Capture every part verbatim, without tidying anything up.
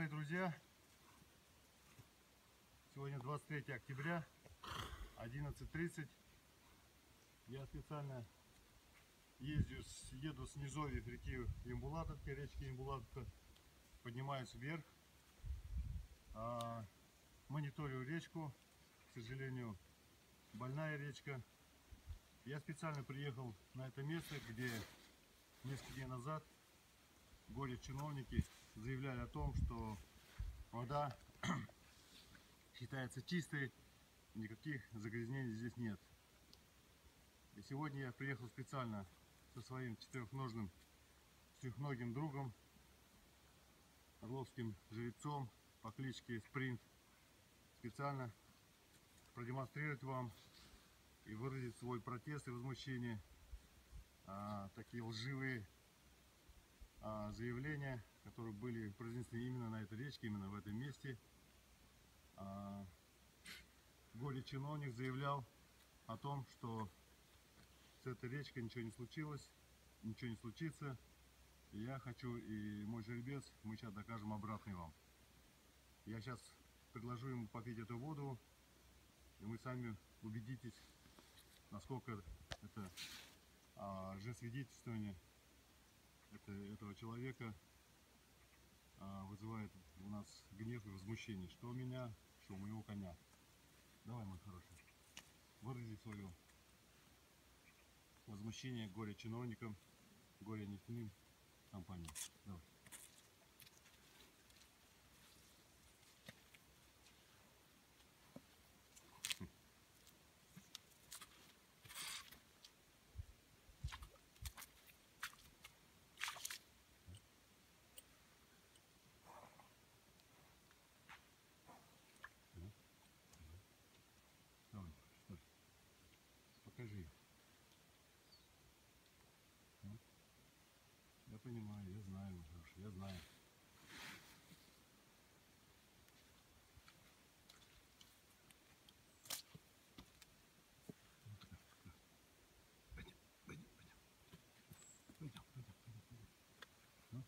мои друзья, сегодня двадцать третье октября, одиннадцать тридцать. Я специально езжу, еду с низовьев реки Ембулатовки, речки Ембулатовка, поднимаюсь вверх, а, мониторю речку. К сожалению, больная речка. Я специально приехал на это место, где несколько дней назад горе-чиновники заявляли о том, что вода считается чистой, никаких загрязнений здесь нет. И сегодня я приехал специально со своим четырехножным, четырехногим другом, орловским жеребцом по кличке Спринт, специально продемонстрировать вам и выразить свой протест и возмущение. А, такие лживые а, заявления, которые были произнесены именно на этой речке, именно в этом месте. А, горе-чиновник заявлял о том, что с этой речкой ничего не случилось, ничего не случится. И я хочу, и мой жеребец, мы сейчас докажем обратное вам. Я сейчас предложу ему попить эту воду, и вы сами убедитесь, насколько это а, лжесвидетельствование это, этого человека а, вызывает у нас гнев и возмущение, что у меня, что у моего коня. Давай, мой хороший, вырази свое возмущение горе-чиновникам, горе-нефтяным компаниям. Давай. Давай, что? Покажи. Я понимаю, я знаю, мой хороший, я знаю. Пойдем, пойдем, пойдем. Пойдем, пойдем, пойдем, пойдем. Ну?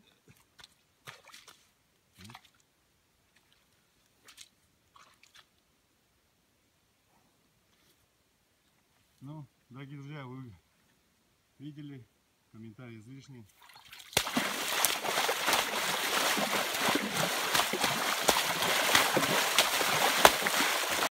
Ну, дорогие друзья, вы видели, комментарий излишний.